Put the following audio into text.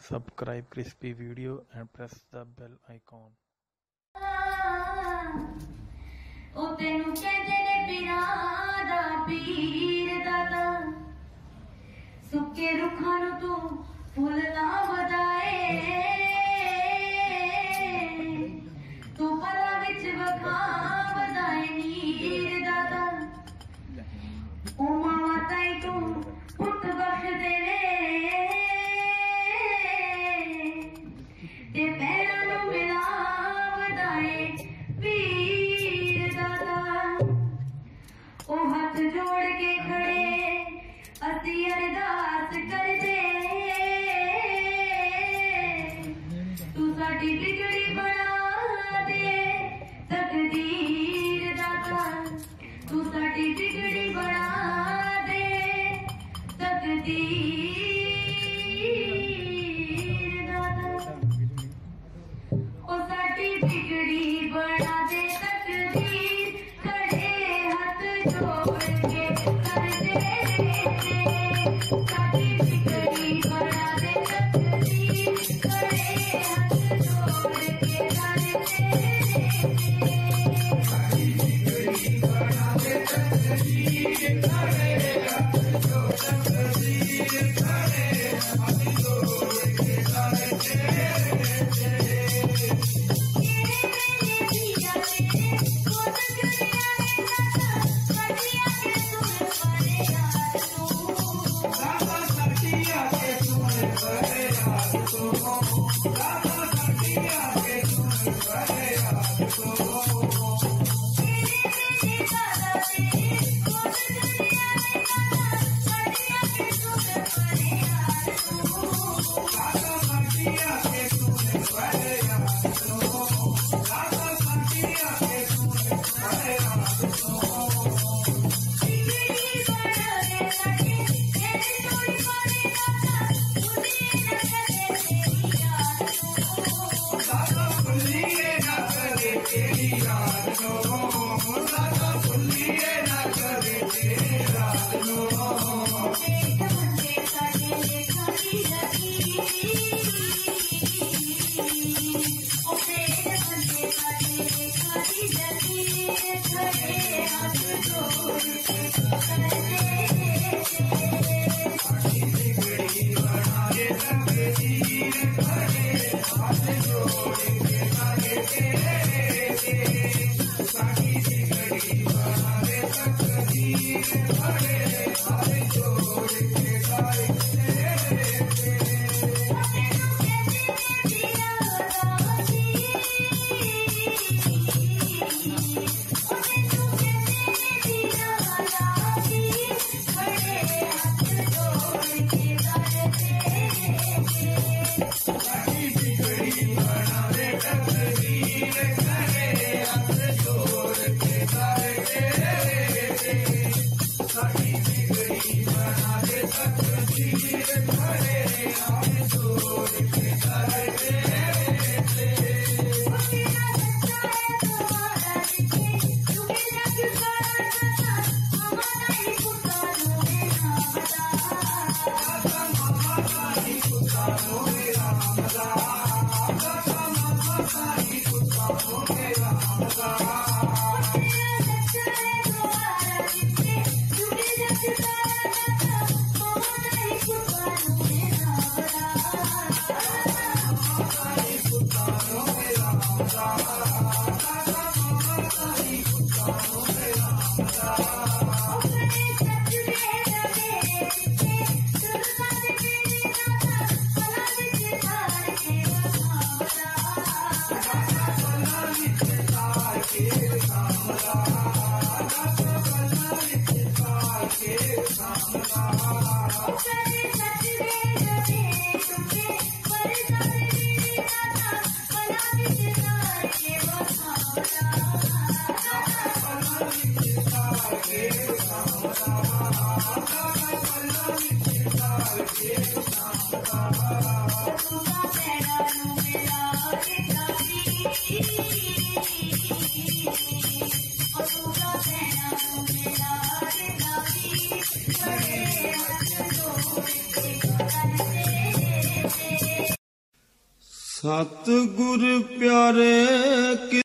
Subscribe Crispy Video and press the bell icon. ओ तेनू कहंदे ने पीरां दा पीर दाता सुक्के रुखां नूं तू फुल ना वधाए तू पला विच वखां वधाए नीर दाता ओ मावा ताई तू पुत बख्श देवे ते पैरां नूं मिला वधाए ओ हाथ जोड़ के खड़े असी अरदास करदे तू साडी बिगड़ी बना दे तकदीर दाता तू साडी बिगड़ी बना दे तकदीर दाता ओ साडी बिगड़ी बना दे तकदीर खड़े हाथ जोड़ के कर दे साडी बिगड़ी बना दे तकदीर खड़े हाथ जोड़ के कर दे साडी बिगड़ी बना दे तकदीर खड़े हाथ जोड़ तकदीर खड़े हाथ जोड़ के कर दे सतगुर प्यारे